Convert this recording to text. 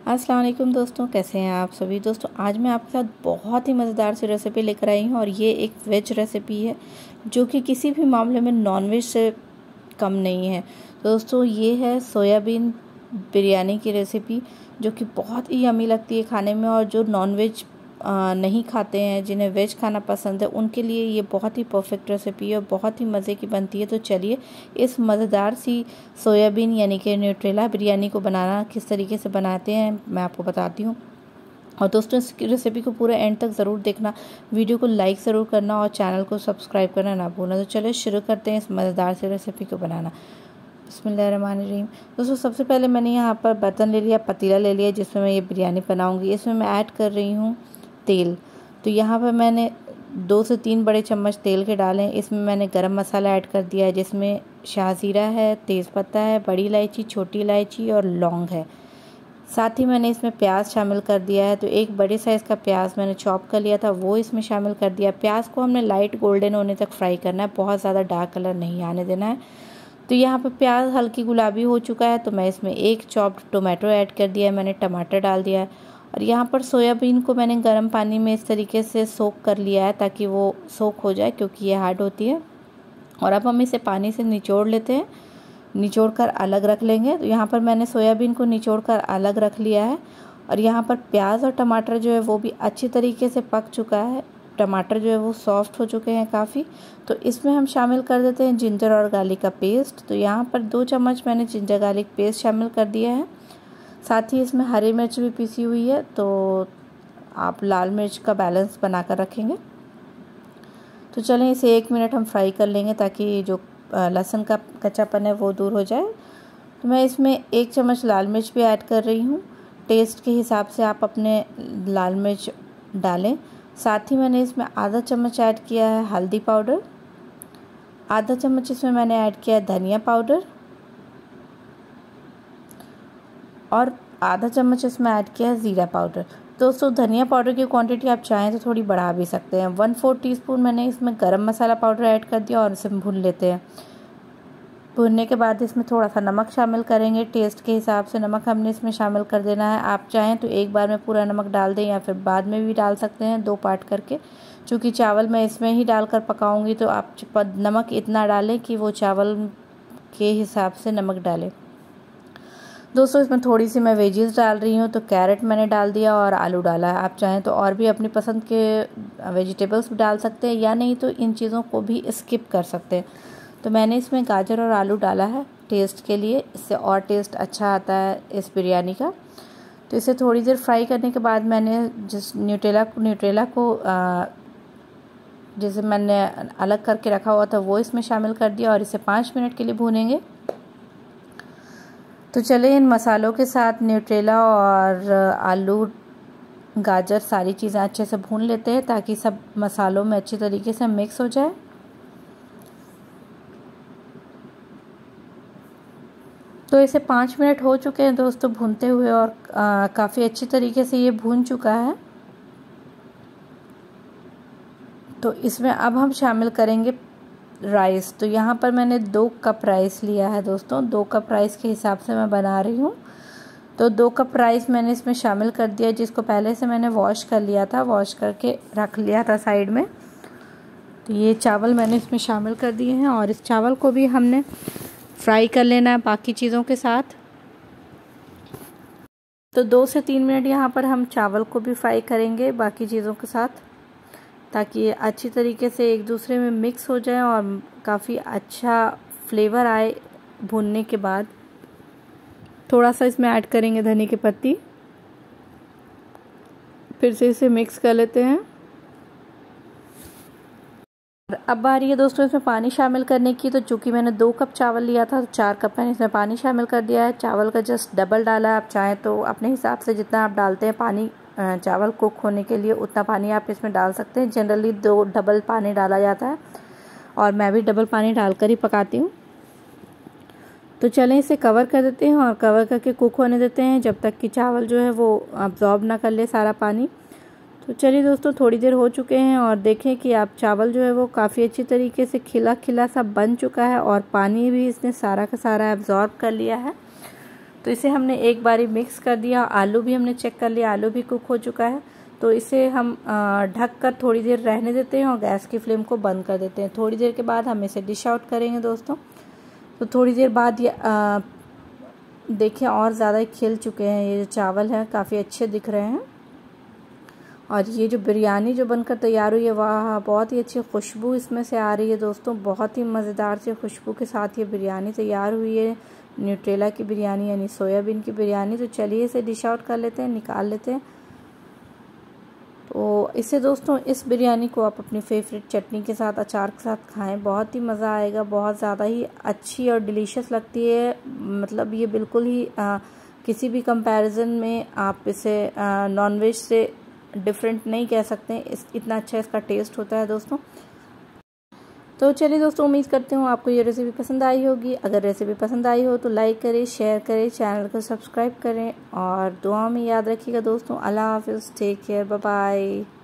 अस्सलाम वालेकुम दोस्तों, कैसे हैं आप सभी। दोस्तों आज मैं आपके साथ बहुत ही मज़ेदार सी रेसिपी लेकर आई हूँ और ये एक वेज रेसिपी है जो कि किसी भी मामले में नॉनवेज से कम नहीं है। दोस्तों ये है सोयाबीन बिरयानी की रेसिपी जो कि बहुत ही यम्मी लगती है खाने में, और जो नॉनवेज नहीं खाते हैं, जिन्हें वेज खाना पसंद है, उनके लिए ये बहुत ही परफेक्ट रेसिपी है और बहुत ही मज़े की बनती है। तो चलिए इस मज़ेदार सी सोयाबीन यानी कि न्यूट्रेला बिरयानी को बनाना किस तरीके से बनाते हैं मैं आपको बताती हूँ। और दोस्तों इस रेसिपी को पूरा एंड तक ज़रूर देखना, वीडियो को लाइक ज़रूर करना और चैनल को सब्सक्राइब करना ना भूलना। तो चलिए शुरू करते हैं इस मज़ेदार सी रेसिपी को बनाना। बिस्मिल्लाहिर्रहमानिर्रहीम। दोस्तों सबसे पहले मैंने यहाँ पर बर्तन ले लिया, पतीला ले लिया जिसमें मैं ये बिरयानी बनाऊँगी। इसमें मैं ऐड कर रही हूँ तेल। तो यहाँ पर मैंने 2 से 3 बड़े चम्मच तेल के डाले। इसमें मैंने गरम मसाला ऐड कर दिया है जिसमें शाहज़ीरा है, तेज़पत्ता है, बड़ी इलायची, छोटी इलायची और लौंग है। साथ ही मैंने इसमें प्याज शामिल कर दिया है। तो एक बड़े साइज़ का प्याज मैंने चॉप कर लिया था, वो इसमें शामिल कर दिया। प्याज को हमने लाइट गोल्डन होने तक फ्राई करना है, बहुत ज़्यादा डार्क कलर नहीं आने देना है। तो यहाँ पर प्याज हल्की गुलाबी हो चुका है तो मैं इसमें एक चॉप्ड टोमेटो ऐड कर दिया है, मैंने टमाटर डाल दिया है। और यहाँ पर सोयाबीन को मैंने गर्म पानी में इस तरीके से सोक कर लिया है ताकि वो सोक हो जाए, क्योंकि ये हार्ड होती है। और अब हम इसे पानी से निचोड़ लेते हैं, निचोड़ कर अलग रख लेंगे। तो यहाँ पर मैंने सोयाबीन को निचोड़ कर अलग रख लिया है। और यहाँ पर प्याज और टमाटर जो है वो भी अच्छी तरीके से पक चुका है, टमाटर जो है वो सॉफ्ट हो चुके हैं काफ़ी। तो इसमें हम शामिल कर देते हैं जिंजर और गार्लिक का पेस्ट। तो यहाँ पर 2 चम्मच मैंने जिंजर गार्लिक पेस्ट शामिल कर दिया है। साथ ही इसमें हरी मिर्च भी पीसी हुई है, तो आप लाल मिर्च का बैलेंस बनाकर रखेंगे। तो चलें इसे 1 मिनट हम फ्राई कर लेंगे ताकि जो लहसुन का कच्चापन है वो दूर हो जाए। तो मैं इसमें 1 चम्मच लाल मिर्च भी ऐड कर रही हूँ। टेस्ट के हिसाब से आप अपने लाल मिर्च डालें। साथ ही मैंने इसमें आधा चम्मच ऐड किया है हल्दी पाउडर, आधा चम्मच इसमें मैंने ऐड किया है धनिया पाउडर और आधा चम्मच इसमें ऐड किया है ज़ीरा पाउडर। दोस्तों धनिया पाउडर की क्वांटिटी आप चाहें तो थोड़ी बढ़ा भी सकते हैं। 1/4 टीस्पून मैंने इसमें गरम मसाला पाउडर ऐड कर दिया और इसे भून लेते हैं। भूनने के बाद इसमें थोड़ा सा नमक शामिल करेंगे, टेस्ट के हिसाब से नमक हमने इसमें शामिल कर देना है। आप चाहें तो एक बार में पूरा नमक डाल दें या फिर बाद में भी डाल सकते हैं, 2 पार्ट करके। चूँकि चावल मैं इसमें ही डालकर पकाऊंगी तो आप नमक इतना डालें कि वो चावल के हिसाब से नमक डालें। दोस्तों इसमें थोड़ी सी मैं वेजीज डाल रही हूँ, तो कैरेट मैंने डाल दिया और आलू डाला है। आप चाहें तो और भी अपनी पसंद के वेजिटेबल्स भी डाल सकते हैं या नहीं तो इन चीज़ों को भी स्किप कर सकते हैं। तो मैंने इसमें गाजर और आलू डाला है टेस्ट के लिए, इससे और टेस्ट अच्छा आता है इस बिरयानी का। तो इसे थोड़ी देर फ्राई करने के बाद मैंने जिस न्यूट्रेला को जैसे मैंने अलग करके रखा हुआ था वो इसमें शामिल कर दिया और इसे 5 मिनट के लिए भूनेंगे। तो चले इन मसालों के साथ न्यूट्रेला और आलू, गाजर सारी चीज़ें अच्छे से भून लेते हैं ताकि सब मसालों में अच्छी तरीके से मिक्स हो जाए। तो इसे 5 मिनट हो चुके हैं दोस्तों भूनते हुए और काफ़ी अच्छी तरीके से ये भून चुका है। तो इसमें अब हम शामिल करेंगे राइस। तो यहाँ पर मैंने 2 कप राइस लिया है दोस्तों, 2 कप राइस के हिसाब से मैं बना रही हूँ। तो 2 कप राइस मैंने इसमें शामिल कर दिया, जिसको पहले से मैंने वॉश कर लिया था, वॉश करके रख लिया था साइड में। तो ये चावल मैंने इसमें शामिल कर दिए हैं और इस चावल को भी हमने फ्राई कर लेना है बाकी चीज़ों के साथ। तो 2 से 3 मिनट यहाँ पर हम चावल को भी फ्राई करेंगे बाकी चीज़ों के साथ, ताकि ये अच्छी तरीके से एक दूसरे में मिक्स हो जाए और काफ़ी अच्छा फ्लेवर आए। भूनने के बाद थोड़ा सा इसमें ऐड करेंगे धनिया की पत्ती, फिर से इसे मिक्स कर लेते हैं। अब बारी है दोस्तों इसमें पानी शामिल करने की। तो चूँकि मैंने 2 कप चावल लिया था तो 4 कप मैंने इसमें पानी शामिल कर दिया है। चावल का जस्ट डबल डाला है, आप चाहें तो अपने हिसाब से जितना आप डालते हैं पानी चावल कुक होने के लिए उतना पानी आप इसमें डाल सकते हैं। जनरली 2 डबल पानी डाला जाता है और मैं भी डबल पानी डालकर ही पकाती हूँ। तो चलें इसे कवर कर देते हैं और कवर करके कुक होने देते हैं जब तक कि चावल जो है वो अब्जॉर्ब ना कर ले सारा पानी। तो चलिए दोस्तों थोड़ी देर हो चुके हैं और देखें कि आप चावल जो है वो काफ़ी अच्छी तरीके से खिला खिला सा बन चुका है और पानी भी इसने सारा का सारा एब्जॉर्ब कर लिया है। तो इसे हमने एक बारी मिक्स कर दिया। आलू भी हमने चेक कर लिया, आलू भी कुक हो चुका है। तो इसे हम ढक कर थोड़ी देर रहने देते हैं और गैस की फ्लेम को बंद कर देते हैं। थोड़ी देर के बाद हम इसे डिश आउट करेंगे दोस्तों। तो थोड़ी देर बाद ये देखिए और ज़्यादा खिल चुके हैं। ये जो चावल हैं काफ़ी अच्छे दिख रहे हैं। और ये जो बिरयानी जो बनकर तैयार हुई है, वाह बहुत ही अच्छी खुशबू इसमें से आ रही है दोस्तों। बहुत ही मज़ेदार सी खुशबू के साथ ये बिरयानी तैयार हुई है, न्यूट्रेला की बिरयानी यानी सोयाबीन की बिरयानी। तो चलिए इसे डिश आउट कर लेते हैं, निकाल लेते हैं। तो इससे दोस्तों इस बिरयानी को आप अपनी फेवरेट चटनी के साथ, अचार के साथ खाएं, बहुत ही मज़ा आएगा। बहुत ज़्यादा ही अच्छी और डिलीशियस लगती है। मतलब ये बिल्कुल ही किसी भी कंपैरिजन में आप इसे नॉनवेज से डिफरेंट नहीं कह सकते। इतना अच्छा इसका टेस्ट होता है दोस्तों। तो चलिए दोस्तों, उम्मीद करती हूँ आपको ये रेसिपी पसंद आई होगी। अगर रेसिपी पसंद आई हो तो लाइक करें, शेयर करें, चैनल को सब्सक्राइब करें और दुआ में याद रखिएगा दोस्तों। अल्लाह हाफिज़, टेक केयर, बाय बाय।